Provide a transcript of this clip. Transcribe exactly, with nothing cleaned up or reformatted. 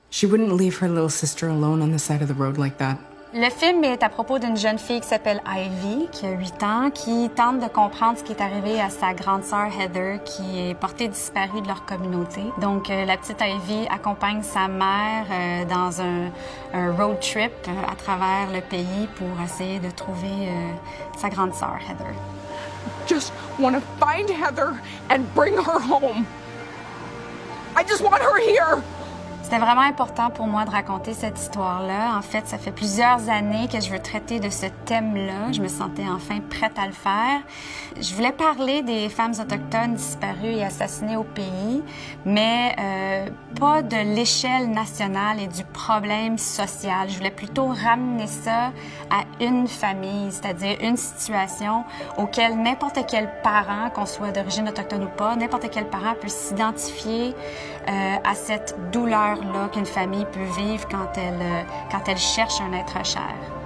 She wouldn't leave her little sister alone on the side of the road like that. Le film est à propos d'une jeune fille qui s'appelle Ivy, qui a huit ans, qui tente de comprendre ce qui est arrivé à sa grande sœur Heather, qui est portée disparue de leur communauté. Donc, euh, la petite Ivy accompagne sa mère euh, dans un, un road trip euh, à travers le pays pour essayer de trouver euh, sa grande sœur Heather. Just want to find Heather and bring her home. I just want her here. C'était vraiment important pour moi de raconter cette histoire-là. En fait, ça fait plusieurs années que je veux traiter de ce thème-là. Je me sentais enfin prête à le faire. Je voulais parler des femmes autochtones disparues et assassinées au pays, mais euh, pas de l'échelle nationale et du problème social. Je voulais plutôt ramener ça à une famille, c'est-à-dire une situation auquel n'importe quel parent, qu'on soit d'origine autochtone ou pas, n'importe quel parent peut s'identifier euh, à cette douleur là qu'une famille peut vivre quand elle, quand elle cherche un être cher.